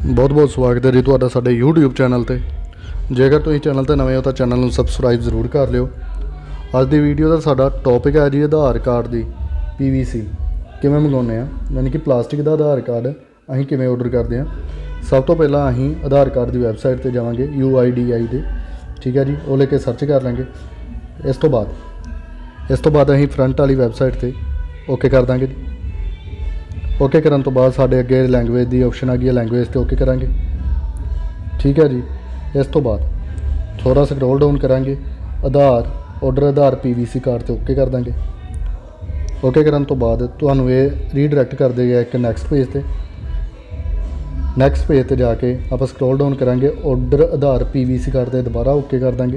बहुत बहुत स्वागत है जी तुहाडा साडे यूट्यूब चैनल ते। जेकर तुसीं चैनल ते नवे हो तो चैनल नूं सबसक्राइब जरूर कर लिओ। अज दी वीडियो दा साडा टॉपिक है जी आधार कार्ड दी PVC किवें मंगाउने आ, यानी कि प्लास्टिक दा आधार कार्ड असीं किवें ऑर्डर करदे आ। सब तो पहलां असीं आधार कार्ड दी वैबसाइट ते जावांगे UIDAI दे, ठीक है जी। वो लेके सर्च कर लेंगे। इस तो बाद असीं फ्रंट वाली वैबसाइट ते ओके कर देंगे जी। ओके करन तो बाद साडे अगे लैंगुएज दी ऑप्शन आ गई है, लैंगुएज ते ओके करांगे, ठीक है जी। इस तो बाद थोड़ा स्क्रॉल डाउन करांगे, आधार PVC कार्ड ते ओके कर देंगे। ओके करन तो बाद तुहानूं ये रीडायरैक्ट कर देगा एक नैक्सट पेज ते। नैक्सट पेज ते जाके आप स्क्रॉल डाउन करांगे, ऑर्डर आधार PVC कार्ड ते दोबारा ओके कर देंगे।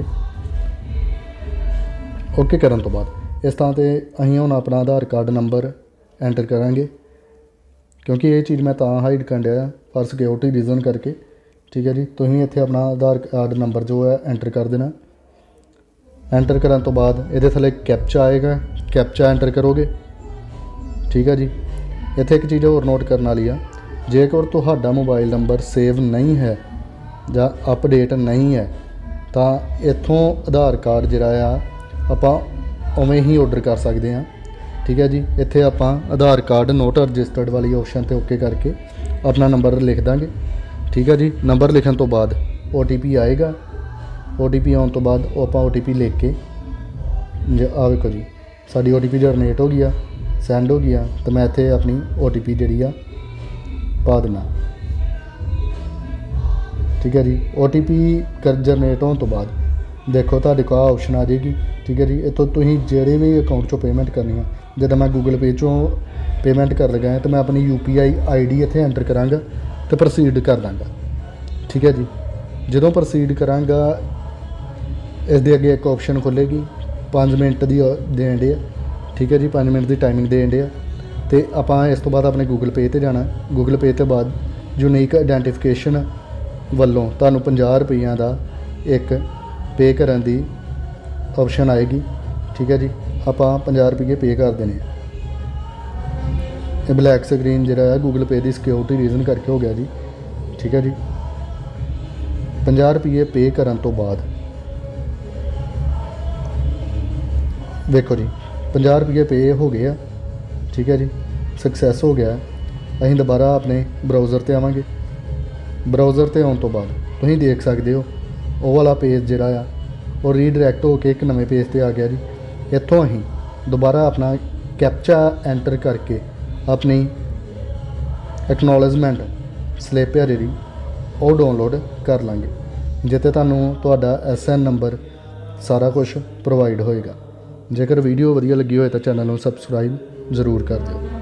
ओके करन तो बाद इस थां ते असीं हुण अपना आधार कार्ड नंबर एंटर करांगे, क्योंकि ये चीज़ मैं तां हाइड कर दिया फॉर सिक्योरिटी रीजन करके, ठीक है जी। तुसीं इत्थे अपना आधार कार्ड नंबर जो है एंटर कर देना। एंटर करन तो बाद ये थल्ले कैप्चा आएगा, कैप्चा एंटर करोगे, ठीक है जी। इत्थे एक चीज़ होर नोट करने वाली आ, जेकर तुहाडा मोबाइल नंबर सेव नहीं है जां अपडेट नहीं है तो इत्थों आधार कार्ड जिहड़ा आ आपां उवें ही ऑर्डर कर सकते हैं, ठीक है जी। इत्थे आपां आधार कार्ड नोट रजिस्टर्ड वाली ऑप्शन ते ओके करके अपना नंबर लिख देंगे, ठीक है जी। नंबर लिखन तो बाद OTP आएगा। OTP आने तो बाद आपां OTP लिख के आ वेखो जी साडी OTP जनरेट हो गई आ, सेंड हो गई आ। तो मैं इत्थे अपनी OTP जिहड़ी आ पा देना, ठीक है जी। OTP जनरेट होने तो बाद देखो तुहाडे कोल ऑप्शन आ जाएगी, ठीक है जी। इतों तुसीं जिहड़े भी अकाउंट चों पेमेंट करनी है, जब मैं गूगल पे चों पेमेंट कर लगा है तो मैं अपनी UPI ID इत्थे एंटर करांगा तो प्रोसीड कर दांगा, ठीक है जी। जदों प्रोसीड करांगा इस दे अगे एक ऑप्शन खुलेगी 5 मिनट दी देन डे, ठीक है जी। 5 मिनट की टाइमिंग देन डे तो आपां इस तो बाद अपने गूगल पे ते जाना। गूगल पे ते बाद यूनीक आइडेंटिफिकेशन वालों तुहानूं 50 रुपये का एक पे करन दी ऑप्शन आएगी, ठीक है जी। आपां 50 रुपये पे कर देने। ये ब्लैक स्क्रीन जिहड़ा है गूगल पे की सिक्योरिटी रीजन करके हो गया जी, ठीक है जी। 50 रुपये पे करन तो बाद देखो जी 50 रुपये पे हो गए, ठीक है जी। सक्सैस हो गया। असीं दोबारा अपने ब्राउज़र ते आवांगे। ब्राउज़र ते आउण तो बाद तुसीं देख सकते हो वो वाला पेज जिहड़ा आ और रीडायरैक्ट होकर एक नवे पेज ते आ गया जी। इत्थों असीं दोबारा अपना कैप्चा एंटर करके अपनी एक्नॉलेजमेंट स्लिप है जी वो डाउनलोड कर लांगे, जिते तुहानूं तुहाडा SN नंबर सारा कुछ प्रोवाइड होएगा। जेकर वीडियो वधिया लगी होए तो चैनल नूं सबसक्राइब जरूर कर दिओ।